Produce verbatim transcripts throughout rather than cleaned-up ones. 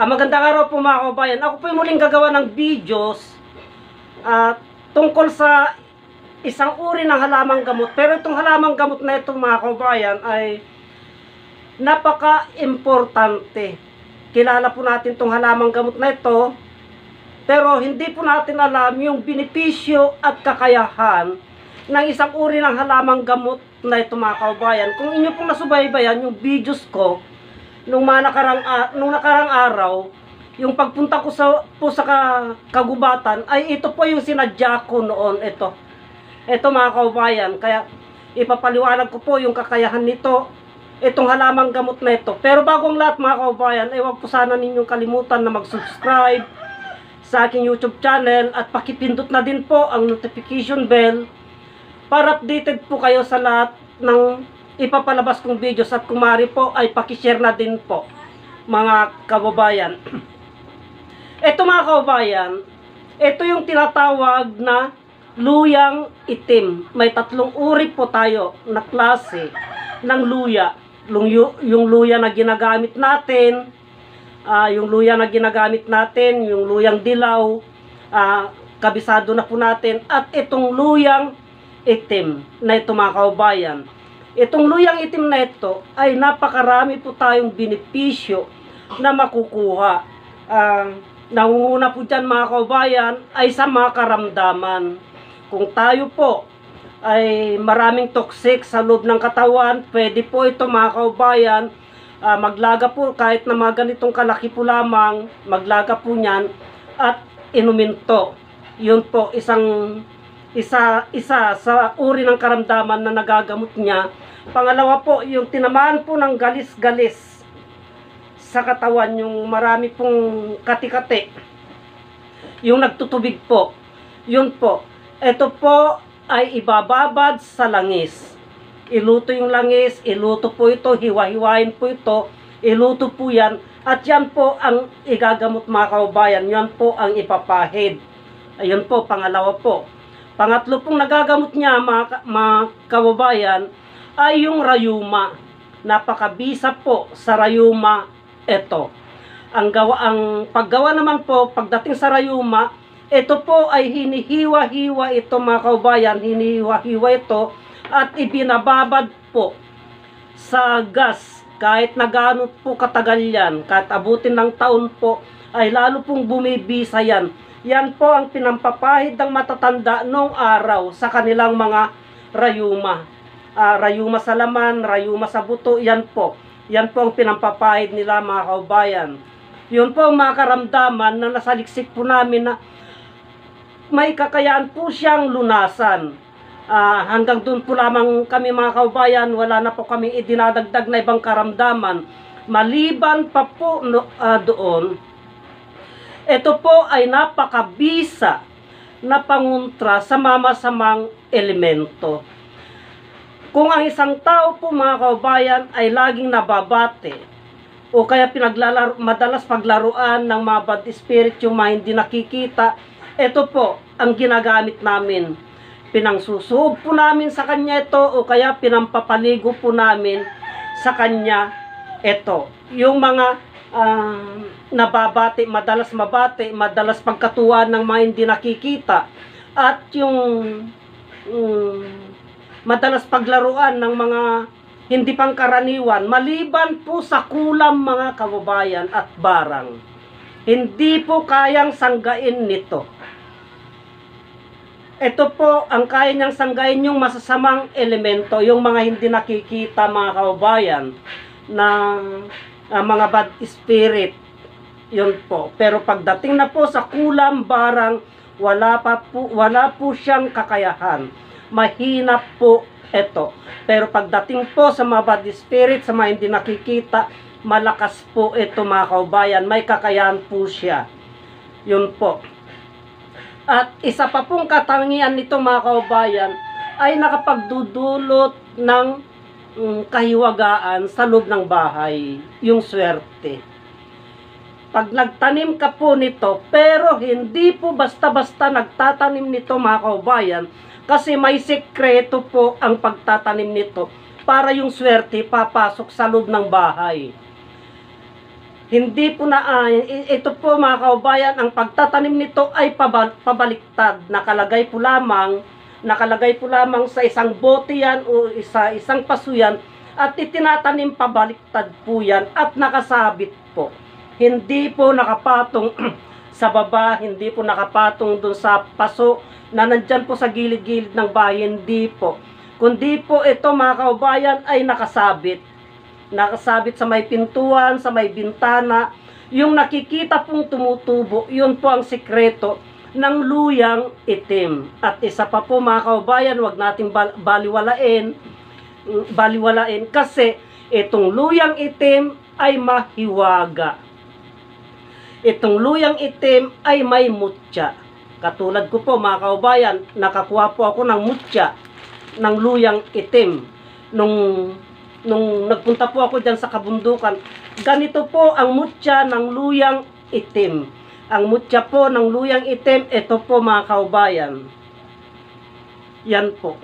Ah, magandang araw po mga kababayan. Ako po yung muling gagawa ng videos uh, tungkol sa isang uri ng halamang gamot. Pero itong halamang gamot na ito mga kababayan ay napaka-importante. Kilala po natin itong halamang gamot na ito, pero hindi po natin alam yung benepisyo at kakayahan ng isang uri ng halamang gamot na ito mga kababayan. Kung inyo pong nasubaybayan yung videos ko nung mga nakarang, uh, nung nakarang araw, yung pagpunta ko sa, po sa kagubatan, ay ito po yung sinadya ko noon. Ito, ito mga kababayan. Kaya ipapaliwanag ko po yung kakayahan nito, itong halamang gamot na ito. Pero bago ang lahat mga kababayan, ay huwag po sana ninyong kalimutan na mag-subscribe sa aking YouTube channel at pakipindot na din po ang notification bell para updated po kayo sa lahat ng ipapalabas kong videos, at kung maaari po ay pakishare na din po mga kababayan. Ito mga kababayan, ito yung tinatawag na luyang itim. May tatlong uri po tayo na klase ng luya. Yung luya na ginagamit natin, uh, yung luya na ginagamit natin, yung luyang dilaw, uh, kabisado na po natin, at itong luyang itim na ito mga kababayan. Itong luyang itim na ito ay napakarami po tayong benepisyo na makukuha. Uh, nangunguna po dyan mga kababayan ay sa mga karamdaman. Kung tayo po ay maraming toxic sa loob ng katawan, pwede po ito mga kababayan, uh, maglaga po kahit na mga ganitong kalaki po lamang, maglaga po niyan at inumin to. Yun po isang isa isa sa uri ng karamdaman na nagagamot niya. Pangalawa po, yung tinamaan po ng galis-galis sa katawan, yung marami pong kati-kati, yung nagtutubig po, yun po, ito po ay ibababad sa langis. Iluto yung langis, iluto po ito, hiwa-hiwain po ito, iluto po yan, at yan po ang igagamot mga kababayan, yan po ang ipapahid. Ayun po, pangalawa po. Pangatlo pong nagagamot niya mga, mga kababayan ay yung rayuma. Napakabisa po sa rayuma ito. Ang gawa, ang paggawa naman po pagdating sa rayuma, ito po ay hinihiwa-hiwa ito mga kababayan, hinihiwa-hiwa ito at ibinababad po sa gas. Kahit na gaano po katagal yan, kahit abutin ng taon po, ay lalo pong bumibisa yan. Yan po ang pinampapahid ng matatanda noong araw sa kanilang mga rayuma. Uh, rayuma sa laman, rayuma sa buto, yan po. Yan po ang pinampapahid nila mga kaubayan. Yun po ang mga karamdaman na nasaliksik po namin na may kakayaan po siyang lunasan. Uh, hanggang doon po lamang kami mga kaubayan, wala na po kami idinadagdag na ibang karamdaman. Maliban pa po no, uh, doon, ito po ay napakabisa na pangontra sa mamasamang elemento. Kung ang isang tao po mga kaubayan ay laging nababate o kaya pinaglalaro, madalas paglaruan ng mga bad spirit, yung mga hindi nakikita, ito po ang ginagamit namin. Pinangsusuob po namin sa kanya ito o kaya pinampapaligo po namin sa kanya ito. Yung mga Uh, nababati, madalas mabati, madalas pagkatuwa ng mga hindi nakikita, at yung um, madalas paglaruan ng mga hindi pangkaraniwan, maliban po sa kulam mga kababayan at barang. Hindi po kayang sanggain nito. Ito po ang kaya niyang sanggain, yung masasamang elemento, yung mga hindi nakikita mga kababayan na Uh, mga bad spirit, yun po. Pero pagdating na po sa kulam barang, wala pa po, wala po siyang kakayahan. Mahina po ito. Pero pagdating po sa mga bad spirit, sa mga hindi nakikita, malakas po ito mga kaubayan. May kakayahan po siya. Yun po. At isa pa pong katangian nito mga kaubayan ay nakapagdudulot ng Um, kahiwagaan sa loob ng bahay, yung swerte. Pag nagtanim ka po nito, pero hindi po basta-basta nagtatanim nito mga kaubayan, kasi may sekreto po ang pagtatanim nito para yung swerte papasok sa loob ng bahay. Hindi po na, ah, ito po mga kaubayan, ang pagtatanim nito ay pabal, pabaliktad. Nakalagay po lamang, nakalagay po lamang sa isang bote yan o isa, isang paso yan at itinatanim pabaliktad po yan at nakasabit po. Hindi po nakapatong sa baba, hindi po nakapatong dun sa paso na nandyan po sa gilid-gilid ng bahay, hindi po. Kundi po ito mga kaubayan ay nakasabit. Nakasabit sa may pintuan, sa may bintana. Yung nakikita pong tumutubo, yun po ang sikreto ng luyang itim. At isa pa po mga kaubayan, wag nating bal baliwalain, baliwalain kasi itong luyang itim ay mahiwaga. Itong luyang itim ay may mutya. Katulad ko po mga kaubayan, nakakuha po ako ng mutya ng luyang itim. Nung Nung nagpunta po ako dyan sa kabundukan, ganito po ang mutya ng luyang itim. Ang mutya po ng luyang itim, ito po mga kaubayan. Yan po.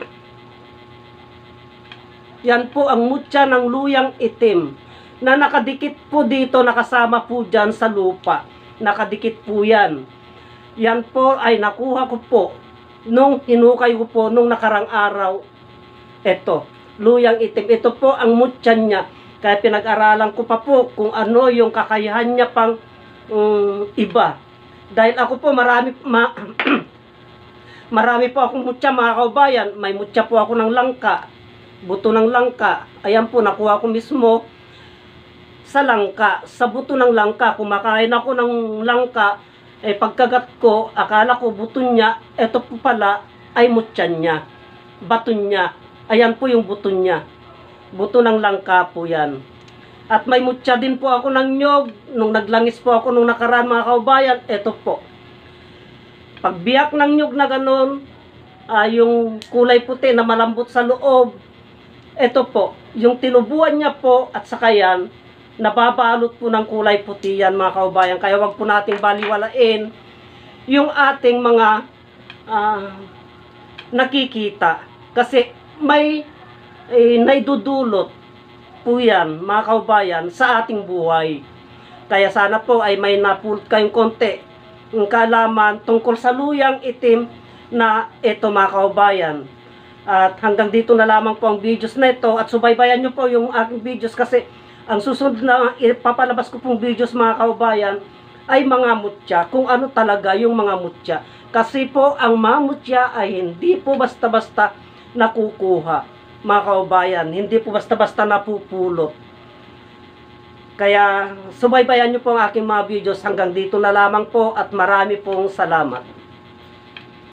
Yan po ang mutya ng luyang itim. Na nakadikit po dito, nakasama po dyan sa lupa. Nakadikit po yan. Yan po ay nakuha ko po nung hinukay ko po nung nakarang araw. Ito. Luyang itim. Ito po ang mutya niya. Kaya pinag-aralan ko pa po kung ano yung kakayahan niya pang um, iba. Dahil ako po marami ma, marami po akong mutya mga kaubayan. May mutya po ako ng langka. Buto ng langka. Ayan po, nakuha ko mismo sa langka. Sa buto ng langka. Kumakain ako ng langka. Eh pagkagat ko, akala ko buto niya. Ito po pala ay mutya niya. Bato niya. Ayan po yung buto niya. Buto ng langka po yan. At may mutya din po ako ng nyog. Nung naglangis po ako nung nakaraan mga kaubayan, eto po. Pagbiyak ng nyog na ganun, uh, yung kulay puti na malambot sa loob, eto po. Yung tinubuan niya po at saka yan, nababalot po ng kulay puti yan mga kaubayan. Kaya wag po nating baliwalain yung ating mga uh, nakikita. Kasi may eh, naidudulot po yan mga kaubayan sa ating buhay. Kaya sana po ay may napulot kayong konti ng kaalaman tungkol sa luyang itim na ito mga kaubayan. At hanggang dito na lamang po ang videos na ito at subaybayan nyo po yung aking videos kasi ang susunod na ipapalabas ko pong videos mga kaubayan ay mga mutya, kung ano talaga yung mga mutya. Kasi po ang mga mutya ay hindi po basta-basta nakukuha mga kaubayan, hindi po basta-basta napupulot. Kaya subaybayan nyo po ang aking mga videos. Hanggang dito na lamang po at marami pong salamat.